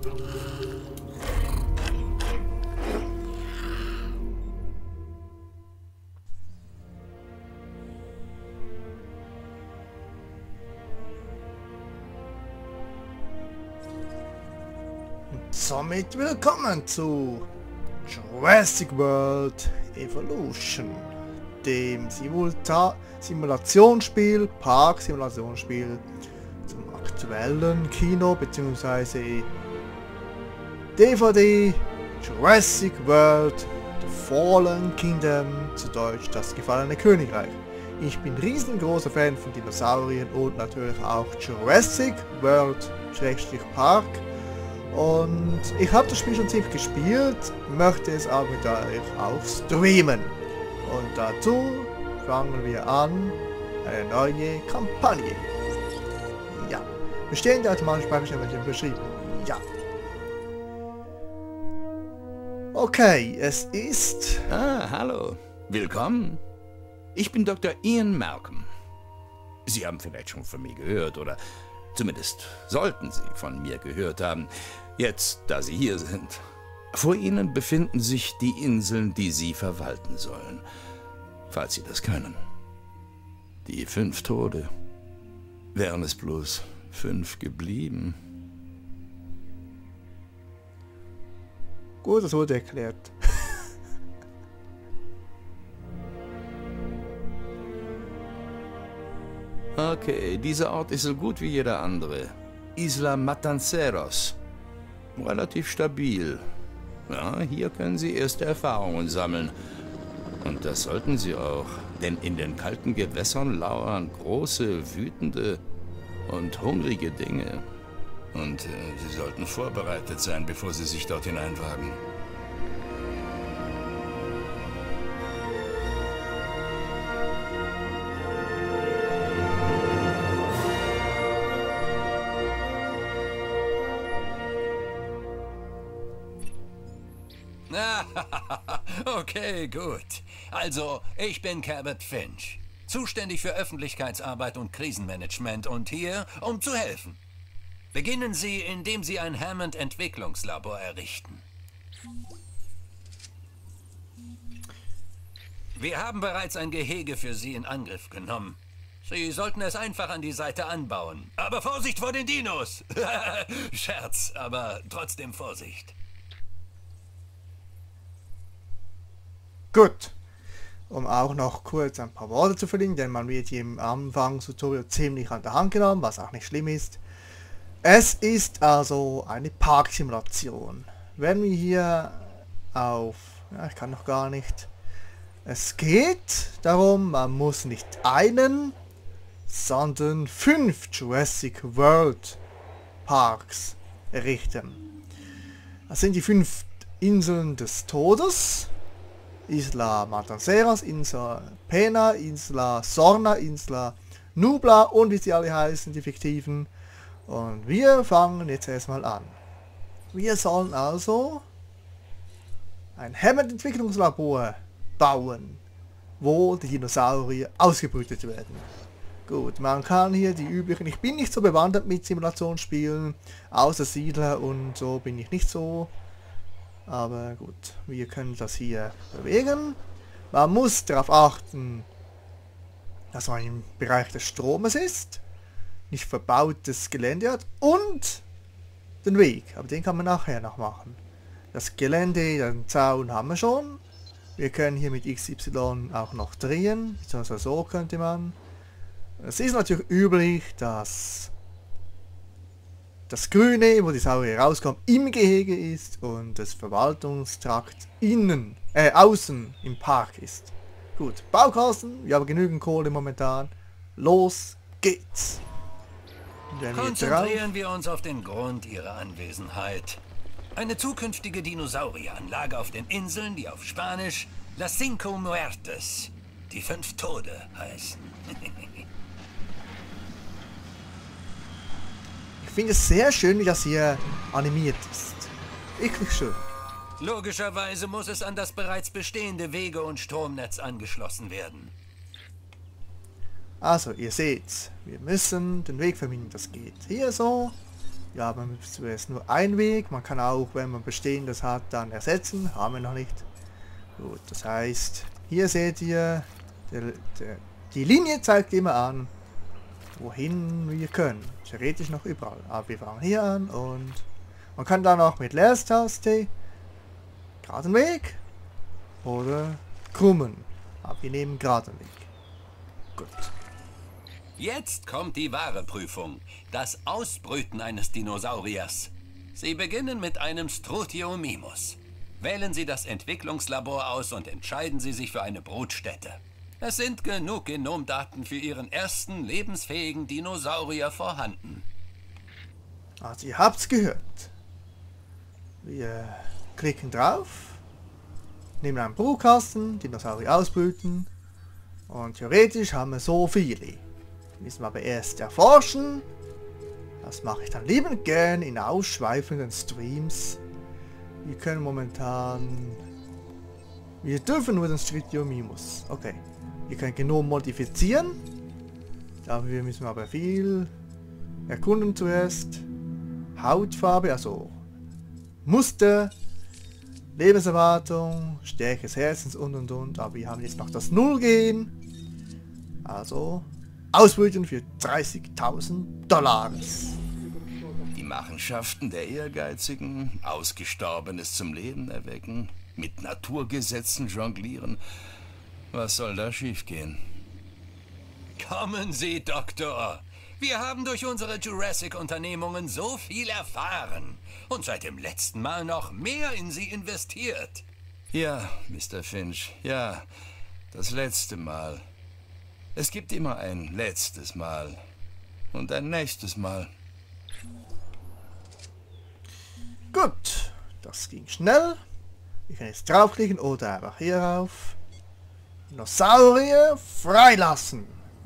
Somit willkommen zu Jurassic World Evolution, dem Simulationsspiel, Park-Simulationsspiel zum aktuellen Kino bzw. DVD Jurassic World The Fallen Kingdom, zu Deutsch das gefallene Königreich. Ich bin riesengroßer Fan von Dinosauriern und natürlich auch Jurassic World Park. Und ich habe das Spiel schon ziemlich gespielt, möchte es auch mit euch auch streamen. Und dazu fangen wir an, eine neue Kampagne. Ja. Bestehende automatische Speicherstellen werden beschrieben. Ja. Okay, es ist... hallo. Willkommen. Ich bin Dr. Ian Malcolm. Sie haben vielleicht schon von mir gehört, oder zumindest sollten Sie von mir gehört haben, jetzt, da Sie hier sind. Vor Ihnen befinden sich die Inseln, die Sie verwalten sollen, falls Sie das können. Die 5 Tode. Wären es bloß 5 geblieben? Gut, das wurde erklärt. Okay, dieser Ort ist so gut wie jeder andere. Isla Matanceros. Relativ stabil. Ja, hier können Sie erste Erfahrungen sammeln. Und das sollten Sie auch. Denn in den kalten Gewässern lauern große, wütende und hungrige Dinge. Und Sie sollten vorbereitet sein, bevor Sie sich dort hineinwagen. Okay, gut. Also, ich bin Cabot Finch, zuständig für Öffentlichkeitsarbeit und Krisenmanagement und hier, um zu helfen. Beginnen Sie, indem Sie ein Hammond-Entwicklungslabor errichten. Wir haben bereits ein Gehege für Sie in Angriff genommen. Sie sollten es einfach an die Seite anbauen. Aber Vorsicht vor den Dinos! Scherz, aber trotzdem Vorsicht. Gut, um auch noch kurz ein paar Worte zu verlieren, denn man wird hier im Anfangstutorial ziemlich an der Hand genommen, was auch nicht schlimm ist. Es ist also eine Parksimulation. Wenn wir hier auf... Ja, ich kann noch gar nicht... Es geht darum, man muss nicht einen, sondern 5 Jurassic World Parks errichten. Das sind die 5 Inseln des Todes. Isla Matanceros, Insel Pena, Isla Sorna, Isla Nubla und wie sie alle heißen, die fiktiven. Und wir fangen jetzt erstmal an. Wir sollen also ein Hammond-Entwicklungslabor bauen, wo die Dinosaurier ausgebrütet werden. Gut, man kann hier die üblichen... Ich bin nicht so bewandert mit Simulationsspielen, außer Siedler und so bin ich nicht so... Aber gut, wir können das hier bewegen. Man muss darauf achten, dass man im Bereich des Stromes ist, nicht verbautes Gelände hat und den Weg. Aber den kann man nachher noch machen. Das Gelände, den Zaun haben wir schon. Wir können hier mit XY auch noch drehen, beziehungsweise so könnte man. Es ist natürlich üblich, dass das Grüne, wo die Saurier rauskommen, im Gehege ist und das Verwaltungstrakt außen im Park ist. Gut, Baukosten, wir haben genügend Kohle momentan. Los geht's. Konzentrieren wir uns auf den Grund Ihrer Anwesenheit. Eine zukünftige Dinosaurieranlage auf den Inseln, die auf Spanisch Las Cinco Muertes, die 5 Tode heißen. Ich finde es sehr schön, wie das hier animiert ist. Wirklich schön. Logischerweise muss es an das bereits bestehende Wege- und Stromnetz angeschlossen werden. Also, ihr seht, wir müssen den Weg verbinden, das geht hier so. Ja, man muss zuerst nur einen Weg. Man kann auch, wenn man bestehendes hat, dann ersetzen. Haben wir noch nicht. Gut, das heißt, hier seht ihr, die Linie zeigt immer an, wohin wir können. Theoretisch noch überall. Aber wir fangen hier an und man kann dann auch mit Leertaste geraden Weg oder krummen. Aber wir nehmen geraden Weg. Gut. Jetzt kommt die wahre Prüfung. Das Ausbrüten eines Dinosauriers. Sie beginnen mit einem Strutiomimus. Wählen Sie das Entwicklungslabor aus und entscheiden Sie sich für eine Brutstätte. Es sind genug Genomdaten für Ihren ersten lebensfähigen Dinosaurier vorhanden. Also ihr habt's gehört. Wir klicken drauf, nehmen einen Brutkasten, Dinosaurier ausbrüten und theoretisch haben wir so viele. Müssen wir aber erst erforschen. Das mache ich dann liebend gern in ausschweifenden Streams. Wir können momentan... Wir dürfen nur den Strutiomimus. Okay. Wir können Genom modifizieren. Dafür müssen wir aber viel erkunden zuerst. Hautfarbe, also Muster, Lebenserwartung, Stärke des Herzens und. Aber wir haben jetzt noch das Nullgen. Also ausbrüten für $30.000. Die Machenschaften der Ehrgeizigen, Ausgestorbenes zum Leben erwecken, mit Naturgesetzen jonglieren. Was soll da schiefgehen? Kommen Sie, Doktor. Wir haben durch unsere Jurassic-Unternehmungen so viel erfahren und seit dem letzten Mal noch mehr in sie investiert. Ja, Mr. Finch, ja, das letzte Mal. Es gibt immer ein letztes Mal und ein nächstes Mal. Gut, das ging schnell. Ich kann jetzt draufklicken oder einfach hier rauf. Dinosaurier freilassen.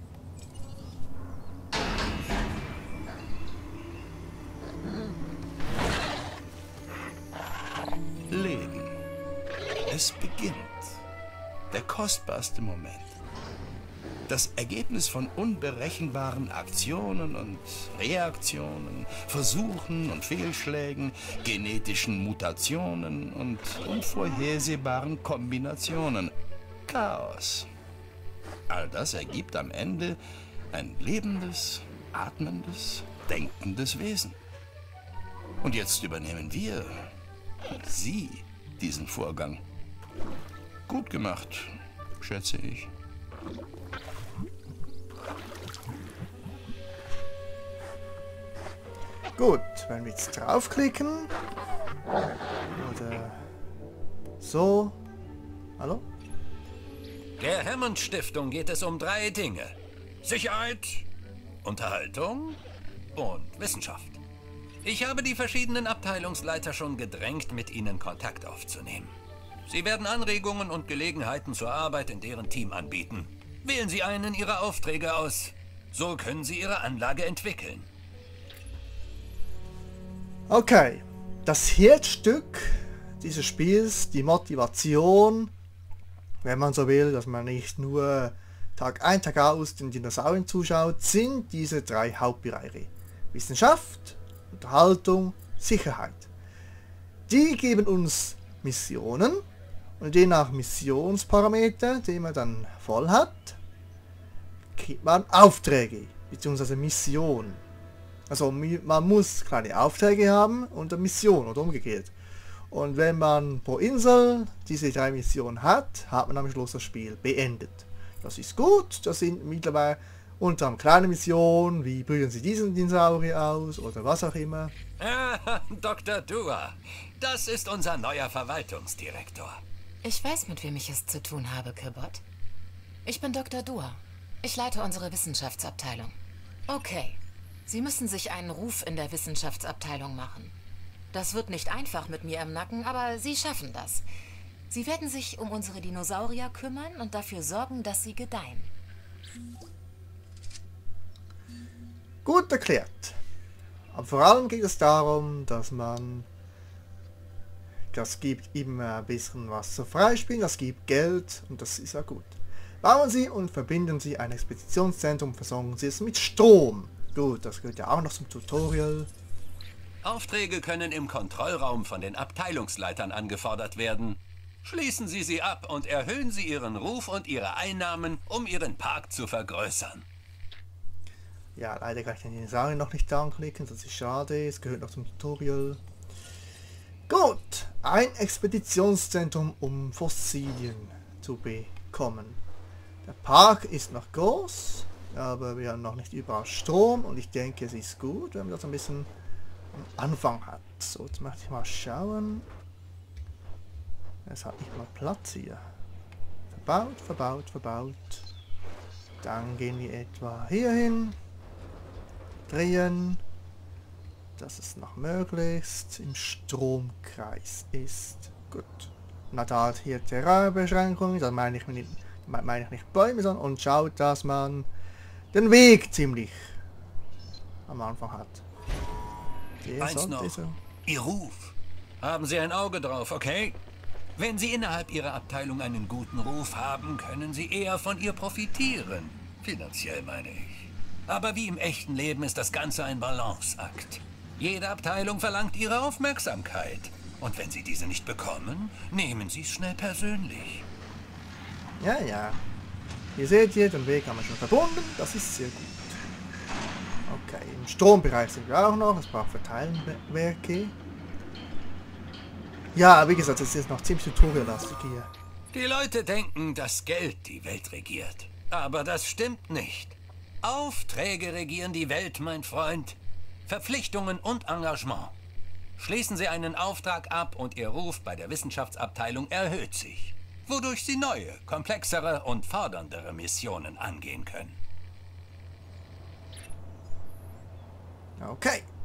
Leben. Es beginnt. Der kostbarste Moment. Das Ergebnis von unberechenbaren Aktionen und Reaktionen, Versuchen und Fehlschlägen, genetischen Mutationen und unvorhersehbaren Kombinationen. Chaos. All das ergibt am Ende ein lebendes, atmendes, denkendes Wesen. Und jetzt übernehmen wir, Sie, diesen Vorgang. Gut gemacht, schätze ich. Gut, wenn wir jetzt draufklicken. Oder so. Hallo? Der Hammond Stiftung geht es um 3 Dinge. Sicherheit, Unterhaltung und Wissenschaft. Ich habe die verschiedenen Abteilungsleiter schon gedrängt, mit Ihnen Kontakt aufzunehmen. Sie werden Anregungen und Gelegenheiten zur Arbeit in deren Team anbieten. Wählen Sie einen Ihrer Aufträge aus. So können Sie Ihre Anlage entwickeln. Okay, das Herzstück dieses Spiels, die Motivation, wenn man so will, dass man nicht nur Tag ein, Tag aus den Dinosauriern zuschaut, sind diese 3 Hauptbereiche. Wissenschaft, Unterhaltung, Sicherheit. Die geben uns Missionen und je nach Missionsparameter, die man dann voll hat, kriegt man Aufträge bzw. Missionen. Also man muss kleine Aufträge haben und eine Mission oder umgekehrt. Und wenn man pro Insel diese 3 Missionen hat, hat man am Schluss das Spiel beendet. Das ist gut, das sind mittlerweile unter anderem kleine Missionen, wie brüten Sie diesen Dinosaurier aus oder was auch immer. Ah, Dr. Dua, das ist unser neuer Verwaltungsdirektor. Ich weiß, mit wem ich es zu tun habe, Kirbot. Ich bin Dr. Dua. Ich leite unsere Wissenschaftsabteilung. Okay, Sie müssen sich einen Ruf in der Wissenschaftsabteilung machen. Das wird nicht einfach mit mir im Nacken, aber Sie schaffen das. Sie werden sich um unsere Dinosaurier kümmern und dafür sorgen, dass sie gedeihen. Gut erklärt. Aber vor allem geht es darum, dass man... Das gibt immer ein bisschen was zu freispielen, das gibt Geld und das ist ja gut. Bauen Sie und verbinden Sie ein Expeditionszentrum, versorgen Sie es mit Strom. Gut, das gehört ja auch noch zum Tutorial. Aufträge können im Kontrollraum von den Abteilungsleitern angefordert werden. Schließen Sie sie ab und erhöhen Sie Ihren Ruf und Ihre Einnahmen, um Ihren Park zu vergrößern. Ja, leider kann ich den Dinosaurier noch nicht anklicken, das ist schade, es gehört noch zum Tutorial. Gut, ein Expeditionszentrum, um Fossilien zu bekommen. Der Park ist noch groß, aber wir haben noch nicht überall Strom und ich denke, es ist gut, wenn man das ein bisschen am Anfang hat. So, jetzt möchte ich mal schauen. Es hat nicht mal Platz hier. Verbaut, verbaut, verbaut. Dann gehen wir etwa hier hin. Drehen. Dass es noch möglichst im Stromkreis ist. Gut. Na, da hat hier Terrainbeschränkungen. Das meine ich nicht Bäume, sondern und schaut, dass man den Weg ziemlich am Anfang hat. Eins noch. Ihr Ruf. Haben Sie ein Auge drauf, okay? Wenn Sie innerhalb Ihrer Abteilung einen guten Ruf haben, können Sie eher von ihr profitieren. Finanziell meine ich. Aber wie im echten Leben ist das Ganze ein Balanceakt. Jede Abteilung verlangt Ihre Aufmerksamkeit. Und wenn Sie diese nicht bekommen, nehmen Sie es schnell persönlich. Ja, ja. Ihr seht hier, den Weg haben wir schon verbunden. Das ist sehr gut. Okay, im Strombereich sind wir auch noch. Es braucht Verteilenwerke. Ja, wie gesagt, es ist noch ziemlich tutoriallastig hier. Die Leute denken, dass Geld die Welt regiert. Aber das stimmt nicht. Aufträge regieren die Welt, mein Freund. Verpflichtungen und Engagement. Schließen Sie einen Auftrag ab und Ihr Ruf bei der Wissenschaftsabteilung erhöht sich, wodurch Sie neue, komplexere und forderndere Missionen angehen können. Okay.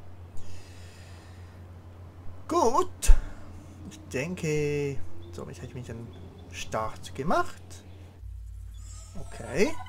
Gut. Ich denke, so, jetzt habe ich mich den Start gemacht. Okay.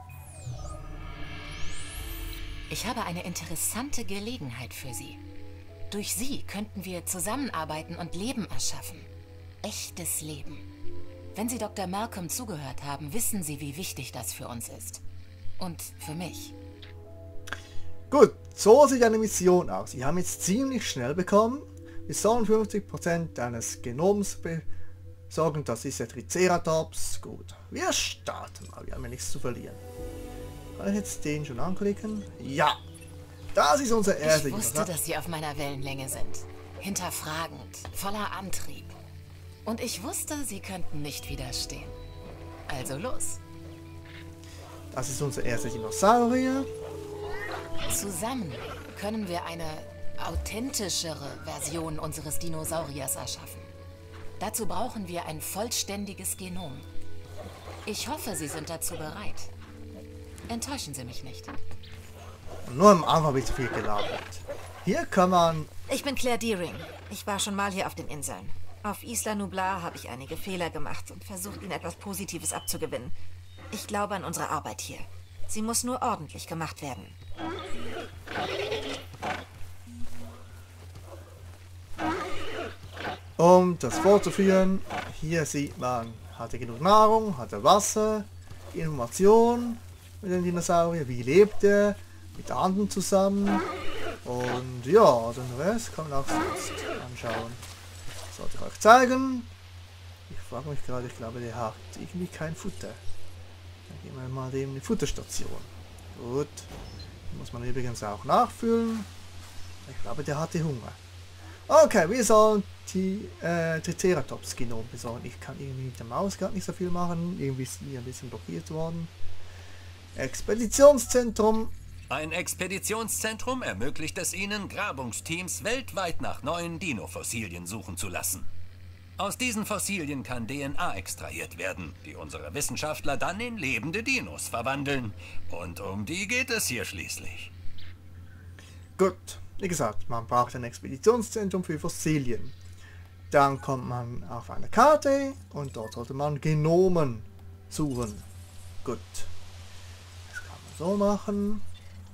Ich habe eine interessante Gelegenheit für Sie. Durch Sie könnten wir zusammenarbeiten und Leben erschaffen. Echtes Leben. Wenn Sie Dr. Malcolm zugehört haben, wissen Sie, wie wichtig das für uns ist. Und für mich. Gut, so sieht eine Mission aus. Sie haben jetzt ziemlich schnell bekommen. Wir sollen 50% eines Genoms besorgen. Das ist der Triceratops. Gut, wir starten mal. Wir haben ja nichts zu verlieren. Kann ich jetzt den schon anklicken? Ja, das ist unser erster. Ich wusste, dass Sie auf meiner Wellenlänge sind. Hinterfragend, voller Antrieb. Und ich wusste, Sie könnten nicht widerstehen. Also los. Das ist unser erster Dinosaurier. Zusammen können wir eine authentischere Version unseres Dinosauriers erschaffen. Dazu brauchen wir ein vollständiges Genom. Ich hoffe, Sie sind dazu bereit. Enttäuschen Sie mich nicht. Nur am Anfang habe ich zu viel gelabert. Hier kann man... Ich bin Claire Deering. Ich war schon mal hier auf den Inseln. Auf Isla Nublar habe ich einige Fehler gemacht und versucht, Ihnen etwas Positives abzugewinnen. Ich glaube an unsere Arbeit hier. Sie muss nur ordentlich gemacht werden. Um das fortzuführen, hier sieht man, hat er genug Nahrung, hat er Wasser, Information mit dem Dinosaurier, wie lebt er, mit anderen zusammen und ja, den Rest kann man auch selbst anschauen. Das sollte ich euch zeigen. Ich frage mich gerade, ich glaube, der hat irgendwie kein Futter. Dann gehen wir mal eben in die Futterstation. Gut, die muss man übrigens auch nachfüllen. Ich glaube, der hatte Hunger. Okay, wir sollen die Triceratops-Genom besorgen. Ich kann irgendwie mit der Maus gar nicht so viel machen. Irgendwie ist mir ein bisschen blockiert worden. Expeditionszentrum. Ein Expeditionszentrum ermöglicht es Ihnen, Grabungsteams weltweit nach neuen Dino-Fossilien suchen zu lassen. Aus diesen Fossilien kann DNA extrahiert werden, die unsere Wissenschaftler dann in lebende Dinos verwandeln. Und um die geht es hier schließlich. Gut, wie gesagt, man braucht ein Expeditionszentrum für Fossilien. Dann kommt man auf eine Karte und dort sollte man Genomen suchen. Gut. Das kann man so machen.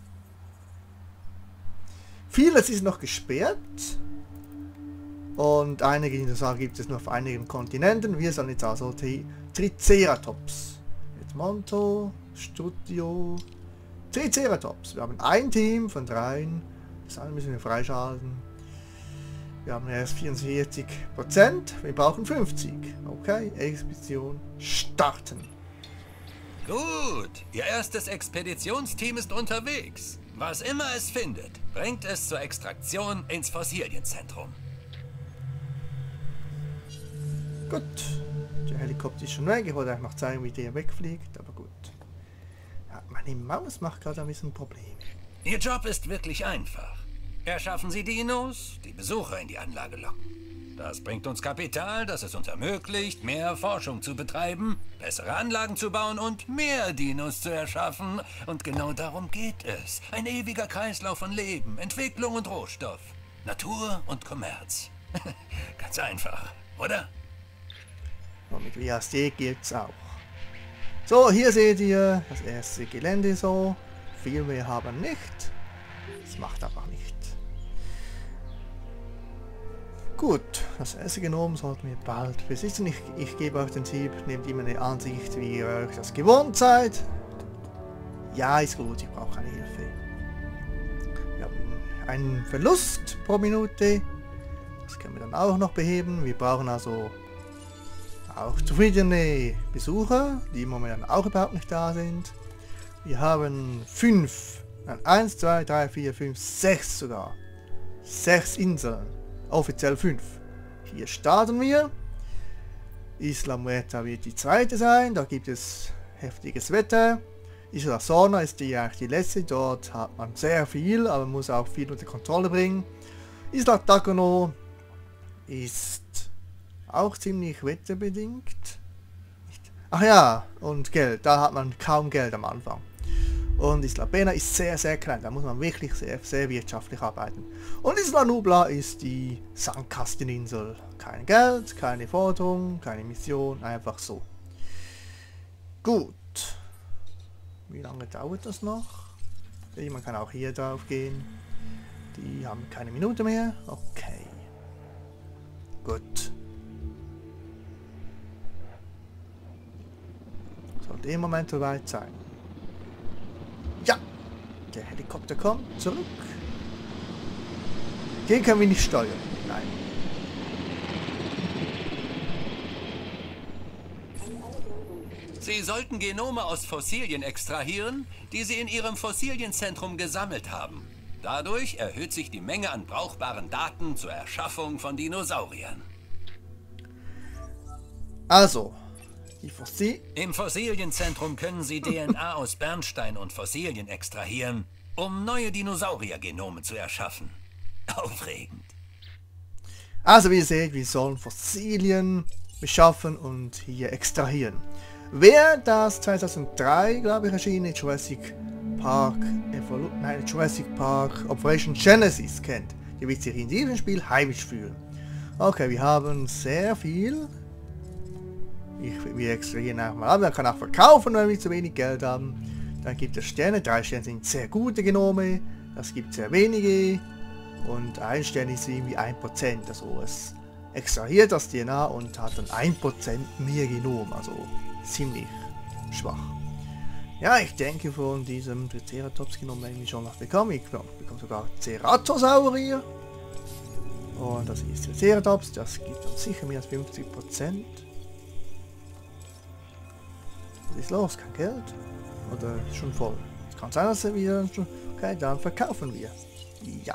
Vieles ist noch gesperrt. Und einige Dinosaurier gibt es nur auf einigen Kontinenten. Wir sind jetzt also die Triceratops. Edmonto, Studio, Triceratops. Wir haben ein Team von 3. Das alle müssen wir freischalten. Wir haben erst 44%, wir brauchen 50. Okay, Expedition starten. Gut, Ihr erstes Expeditionsteam ist unterwegs. Was immer es findet, bringt es zur Extraktion ins Fossilienzentrum. Gut, der Helikopter ist schon weg. Ich wollte eigentlich noch zeigen, wie der wegfliegt, aber gut. Ja, meine Maus macht gerade ein bisschen Probleme. Ihr Job ist wirklich einfach. Erschaffen Sie Dinos, die Besucher in die Anlage locken. Das bringt uns Kapital, das es uns ermöglicht, mehr Forschung zu betreiben, bessere Anlagen zu bauen und mehr Dinos zu erschaffen. Und genau darum geht es. Ein ewiger Kreislauf von Leben, Entwicklung und Rohstoff. Natur und Kommerz. Ganz einfach, oder? Und mit WASD geht's auch. So, hier seht ihr das erste Gelände so. Viel mehr haben nicht. Das macht aber nicht. Gut, das erste Genom sollten wir bald besitzen. Ich gebe euch den Tipp, nehmt immer eine Ansicht, wie ihr euch das gewohnt seid. Ja, ist gut, ich brauche keine Hilfe. Wir haben einen Verlust pro Minute. Das können wir dann auch noch beheben. Wir brauchen also auch zufriedene Besucher, die momentan auch überhaupt nicht da sind. Wir haben 1, 2, 3, 4, 5, 6 sogar. 6 Inseln. Offiziell 5. Hier starten wir. Isla Muerta wird die zweite sein. Da gibt es heftiges Wetter. Isla Sorna ist eigentlich die letzte. Dort hat man sehr viel, aber man muss auch viel unter Kontrolle bringen. Isla Takono ist auch ziemlich wetterbedingt. Ach ja, und Geld. Da hat man kaum Geld am Anfang. Und Isla Pena ist sehr, sehr klein. Da muss man wirklich sehr, sehr wirtschaftlich arbeiten. Und Isla Nubla ist die Sandkasteninsel. Kein Geld, keine Forderung, keine Mission, einfach so. Gut. Wie lange dauert das noch? Man kann auch hier drauf gehen. Die haben keine Minute mehr. Okay. Gut. Sollte im Moment soweit sein. Ja, der Helikopter kommt zurück. Den können wir nicht steuern. Nein. Sie sollten Genome aus Fossilien extrahieren, die Sie in Ihrem Fossilienzentrum gesammelt haben. Dadurch erhöht sich die Menge an brauchbaren Daten zur Erschaffung von Dinosauriern. Also, im Fossilienzentrum können Sie DNA aus Bernstein und Fossilien extrahieren, um neue Dinosaurier-Genome zu erschaffen. Aufregend. Also wie ihr seht, wir sollen Fossilien beschaffen und hier extrahieren. Wer das 2003, glaube ich, erschienene Jurassic Park Operation Genesis kennt, der wird sich in diesem Spiel heimisch fühlen. Okay, wir haben sehr viel. Wir extrahieren einfach mal ab. Man kann auch verkaufen, wenn wir zu wenig Geld haben. Dann gibt es Sterne. 3 Sterne sind sehr gute Genome. Das gibt sehr wenige. Und 1 Stern ist irgendwie 1%. Also es extrahiert das DNA und hat dann 1% mehr Genom. Also ziemlich schwach. Ja, ich denke von diesem Triceratops-Genom werden wir schon was bekommen. Ich bekomme sogar Ceratosaurier. Und das ist Triceratops. Das gibt uns sicher mehr als 50%. Was ist los? Kein Geld? Oder schon voll? Es kann sein, dass wir schon... Okay, dann verkaufen wir. Ja.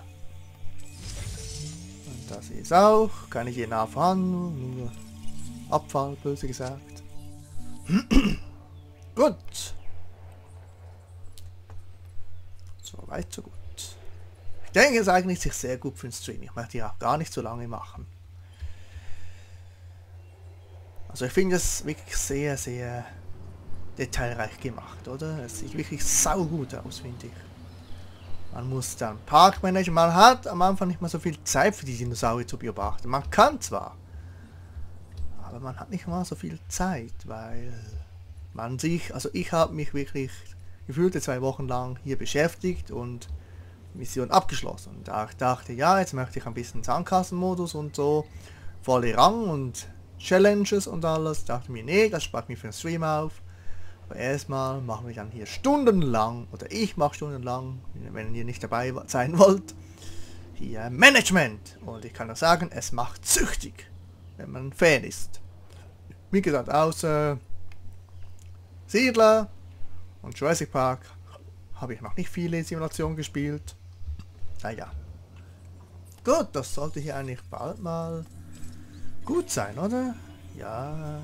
Und das ist auch. Keine DNA vorhanden. Nur Abfall, böse gesagt. Gut. So weit, so gut. Ich denke, es eignet sich sehr gut für den Stream. Ich möchte ja auch gar nicht so lange machen. Also ich finde es wirklich sehr, sehr detailreich gemacht, oder? Es sieht wirklich saugut aus, finde ich. Man muss dann Parkmanager, man hat am Anfang nicht mal so viel Zeit für die Dinosaurier zu beobachten. Man kann zwar, aber man hat nicht mal so viel Zeit, weil man sich, also ich habe mich wirklich gefühlte 2 Wochen lang hier beschäftigt und Mission abgeschlossen. Und da ich dachte, ja, jetzt möchte ich ein bisschen Sandkassenmodus und so, volle Rang und Challenges und alles, dachte mir, nee, das spart mir für den Stream auf. Aber erstmal machen wir dann hier stundenlang, oder ich mache stundenlang, wenn ihr nicht dabei sein wollt, hier Management. Und ich kann nur sagen, es macht süchtig, wenn man ein Fan ist. Wie gesagt, außer Siedler und Jurassic Park habe ich noch nicht viele Simulationen gespielt. Naja. Gut, das sollte hier eigentlich bald mal gut sein, oder? Ja.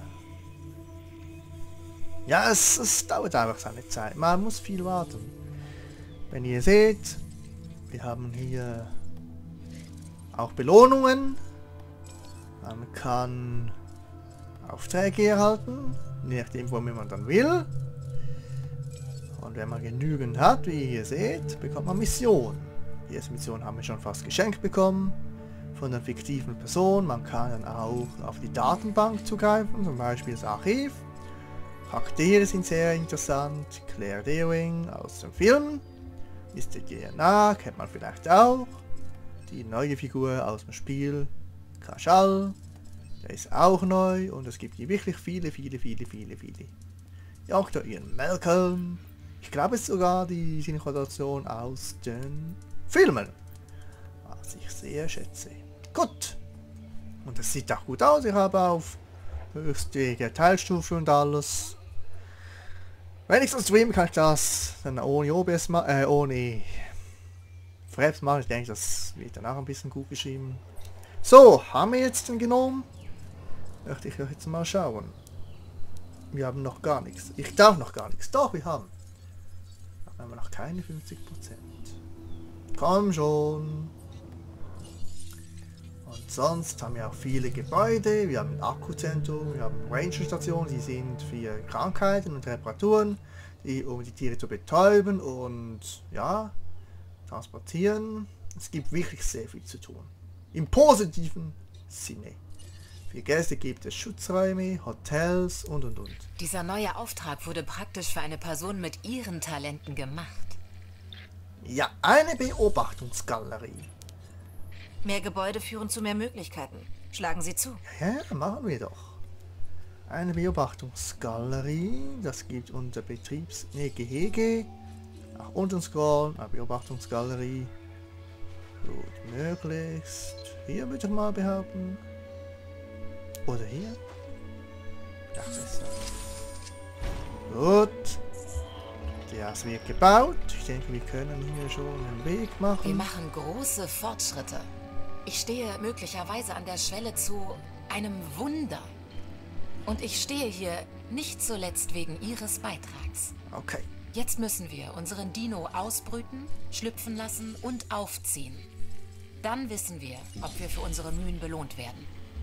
Ja, es dauert einfach seine Zeit. Man muss viel warten. Wenn ihr seht, wir haben hier auch Belohnungen. Man kann Aufträge erhalten, je nachdem, womit man dann will. Und wenn man genügend hat, wie ihr hier seht, bekommt man Missionen. Die erste Mission haben wir schon fast geschenkt bekommen von der fiktiven Person. Man kann dann auch auf die Datenbank zugreifen, zum Beispiel das Archiv. Charaktere sind sehr interessant. Claire Deering aus dem Film. Mr. DNA kennt man vielleicht auch. Die neue Figur aus dem Spiel, Kashal. Der ist auch neu und es gibt hier wirklich viele. Dr. Ian Malcolm. Ich glaube es ist sogar die Synchronisation aus den Filmen. Was ich sehr schätze. Gut. Und es sieht auch gut aus. Ich habe auf höchste Teilstufe und alles. Wenn ich so streame, kann ich das dann ohne OBS ohne Fraps machen. Ich denke, das wird dann auch ein bisschen gut geschrieben. So, haben wir jetzt den Genom? Möchte ich jetzt mal schauen. Wir haben noch gar nichts. Ich darf noch gar nichts. Doch, wir haben. Aber haben wir noch keine 50%. Komm schon. Und sonst haben wir auch viele Gebäude. Wir haben ein Akkuzentrum, wir haben Ranger-Stationen, die sind für Krankheiten und Reparaturen, um die Tiere zu betäuben und ja, transportieren. Es gibt wirklich sehr viel zu tun. Im positiven Sinne. Für Gäste gibt es Schutzräume, Hotels und. Dieser neue Auftrag wurde praktisch für eine Person mit ihren Talenten gemacht. Ja, eine Beobachtungsgalerie. Mehr Gebäude führen zu mehr Möglichkeiten. Schlagen Sie zu. Ja, machen wir doch. Eine Beobachtungsgalerie, das gibt unter Gehege. Nach unten scrollen, eine Beobachtungsgalerie. Gut, möglichst. Hier würde ich mal behaupten. Oder hier? Ja, besser. Gut. Das wird gebaut. Ich denke, wir können hier schon einen Weg machen. Wir machen große Fortschritte. Ich stehe möglicherweise an der Schwelle zu einem Wunder. Und ich stehe hier nicht zuletzt wegen Ihres Beitrags. Okay. Jetzt müssen wir unseren Dino ausbrüten, schlüpfen lassen und aufziehen. Dann wissen wir, ob wir für unsere Mühen belohnt werden.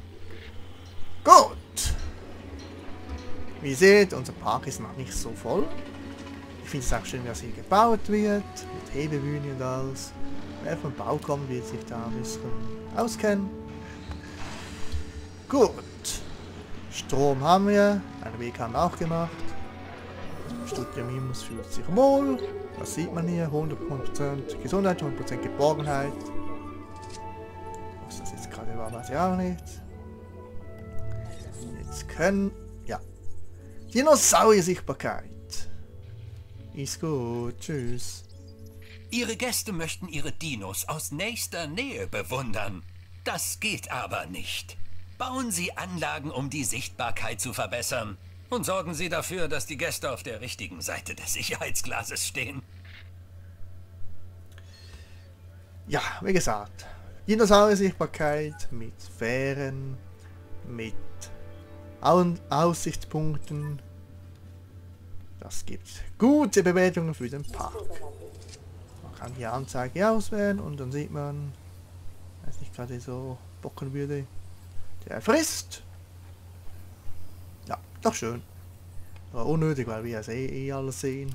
Gut. Wie ihr seht, unser Park ist noch nicht so voll. Ich finde es auch schön, dass hier gebaut wird, mit Hebebühne und alles. Wer vom Bau kommt, wird sich da ein bisschen auskennen. Gut. Strom haben wir, einen Weg haben wir auch gemacht. Studium fühlt sich wohl. Das sieht man hier, 100% Gesundheit, 100% Geborgenheit. Was das jetzt gerade war, weiß ich auch nicht. Jetzt können, ja. Dinosaurier-Sichtbarkeit. Ist gut, tschüss. Ihre Gäste möchten ihre Dinos aus nächster Nähe bewundern. Das geht aber nicht. Bauen Sie Anlagen, um die Sichtbarkeit zu verbessern. Und sorgen Sie dafür, dass die Gäste auf der richtigen Seite des Sicherheitsglases stehen. Ja, wie gesagt, Dinosaurier-Sichtbarkeit mit Sphären, mit Aussichtspunkten. Das gibt gute Bewertungen für den Park. Man kann hier Anzeige auswählen und dann sieht man, wenn es nicht gerade so bocken würde, der frisst. Ja, doch schön. Aber unnötig, weil wir ja eh alles sehen.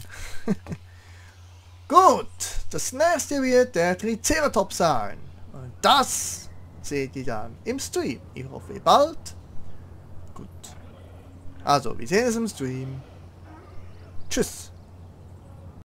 Gut, das nächste wird der Triceratops sein. Und das seht ihr dann im Stream. Ich hoffe bald. Gut. Also, wir sehen es im Stream. Tschüss.